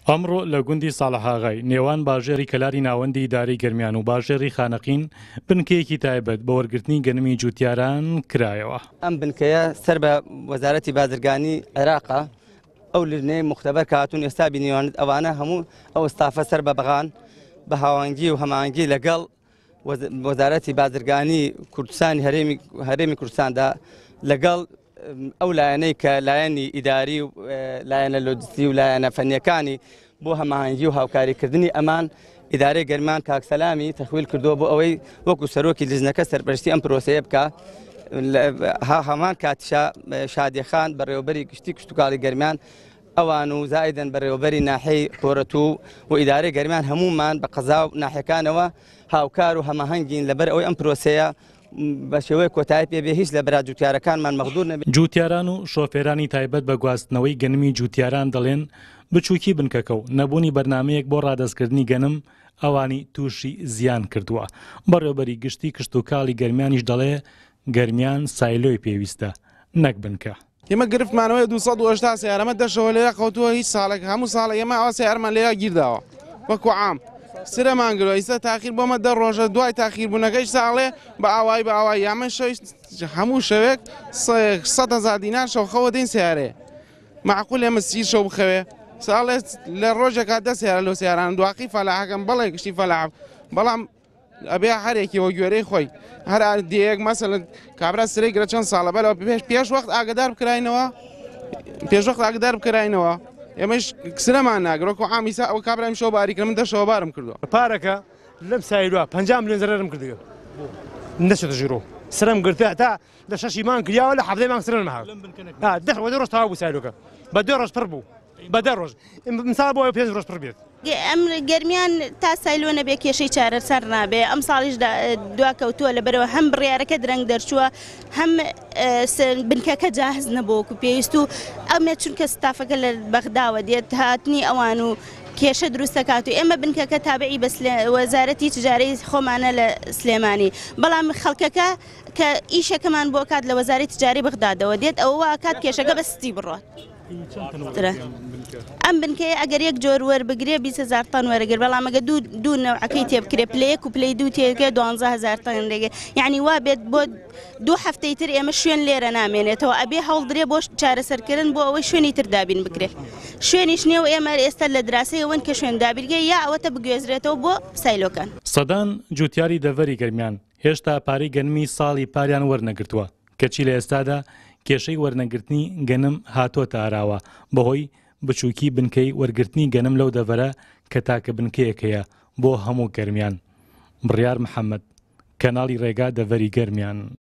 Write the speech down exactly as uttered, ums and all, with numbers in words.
ئەمڕۆ لە گوندی ساڵحاغای نێوان باژێری کەلاری ناوەندی ئیدارەی گەرمیان و باژێری خانەقین بنکەیەکی تایبەت بە وەرگرتنی گەنمی جوتیاران کرایەوە. ئەم بنکەیە سەر بە وەزارەتی بازرگانی عێراقا ئەو لرنەی مختبەر کاتون ئێستا بینیوانت ئەوانە هەموو ئەو ستافە سەر بە بەغان بە هاوانگی و هەمانگی لەگەڵ وەزارەتی بازرگانی کوردستانی هەرێمی کوردستاندا لەگەڵ ئەو لایەنەی کە لایەنی ئیداری و لایەنە لۆجستی و لایەنە فەنیەکانی بۆ هەماهەنگی و هاوکاریکردنی ئەمان ئیدارەی گەرمان کاکسەلامی تەخویل کردووە بۆ ئەوەی وەکو سەرۆکی لجنەکە سەرپەرشتی ئەم پرۆسەیە بکە. هەمان کاتیشا شادیەخان بەڕێوەبەری گشتی کشتتوکاڵی گەرمیان ئەوان و زایدەن بەڕێوەبەری ناحەی قۆرەتوو و ئیدارەی گەرمیان هەمومان بە قەزا و ناحەکانەوە هاوکار و هەماهەنگین لەبەر ئەوەی ئەم پرۆسەیە بە شێوەیە کۆتایی پێبێ هیچ لە بەرا جوتیارەکانمان مەغدور نەبێت. جوتیاران و شۆفێرانی تایبەت بە گواستنەوەی گەنمی جوتیاران دەڵێن بچووکی بنکەکە و نەبوونی بەرنمەیەک بۆ ڕادەستکردنی گەنم ئەوانی تووشی زیان کردووە. بەڕێوەبەری گشتی کشتتوکاڵی گەرمیانیش دەڵێ گەرمیان سایلۆی پێویستە نەک بنکە. ئێمە گرفتمانەوەی دووسەد و هەشتا سیارەمە دەشەوە لێرە قەوتووە هیچ ساڵێک هەموو ساڵە ئێمە ئەوە سیارمان لێرە گیرداوە وەکو عام سرەمان گرۆ ئیستا تاخیر بۆمە دە ڕۆژە دوای تاخیربوونەکەی ساڵێ بە ئاوای بە ئاوای یامە شەوی هەموو شەوێک سەد هەزار دینار شەوخەوە دەین سیارەیە معقول ئێمە سی شەو بخەوێ ساڵێ لە ڕۆژێکا دە سیارە لەو سیاران دواقی فەلاحەکەم بەڵێ گشتی فەلاح بەڵام ئەبێ هەرێکی وە گوێرەی خۆی هەر دیەک مەسەلەن کابرا سرەی گرە چەند ساڵە بەلەوە پێش پێش وەخت ئاگدار بکراینەوە پێش وەخت ئاگدار بکراینەوە ئێمەش کسرەمان ناگرۆکو ئامیسا ئەو کابرایم شەو باریکرە من دەشەوە بارم کردووە پارەکە لەم سایلووە پەنجا ملیۆن زەرەرم کردووە نەچێتە ژیرۆ سرم گرتە تا لە شەشی مان کریاوە لە حەفتەی مان سرم هات دە ڕۆژ تاوا بوو سایلۆکە بە دوێ ڕۆژ پڕ بوو بە دە ڕۆژ مثال بۆ پێنج ڕۆژ پڕ بێت. ئەم گەرمیان تا سایلۆ نەبێ کێشەی چارە سەر نابێ ئەم ساڵیش دواکەوتووە لەبەرەوە هەم بڕیارەکە درەنگ دەرچووە هەم بنکەکە جاهز نەبووکو پێویست و ئەمێ چونکە ستافەکە لە بەغداوە دێت هاتنی ئەوان و کێشە دروستە کات و ئێمە بنکەکە تابعی بە وەزارەتی تجارەی خۆمانە لە سلێمانی بەڵام خەڵکەکە کە ئیشەکەمان بۆ کات لە وەزارەتی تجاری بەغدادەوە دێت ئەوە کات کێشەکە بەستی بڕۆت. ئەم بنکەیە ئەگەر یەک جۆر وەربگرێ بیست هەزار تەن وەرەگەر بەڵام ئەگە دوو دوو نەوعەکەی تێبکرێ پلەیەک و پلەی دوو تێگە دوانزە هەزار تەن لێگە یعنی وا بێت بۆ دوو هەفتەی تر ئێمە شوێن لێرە نامێنێتەوە ئەبێ هەوڵدرێ بۆ چارەسەرکردن بۆ ئەوەی شوێنی تر دابین بکرێ شوێنیش نێو ئێمە ئێستا لە دراسەیەوەن کە شوێن دابیرگە یا ئەوەتە بگوێزرێتەوە بۆ سایلۆکان. سەدان جوتیاری دەڤەری گەرمیان هێشتا پارەی گەنمی ساڵی پاریان وەرنەگرتووە کەچی لە ئێستادا کێشەی وەرنەگرتنی گەنم هاتۆتە ئاراوە بەهۆی بچووکی بنکەی وەرگرتنی گەنم لەو دەڤەرە کە تاکە بنکەیەکەیە بۆ هەموو گەرمیان. بڕیار محەممەد کەناڵی ڕێگا دەڤەری گەرمیان.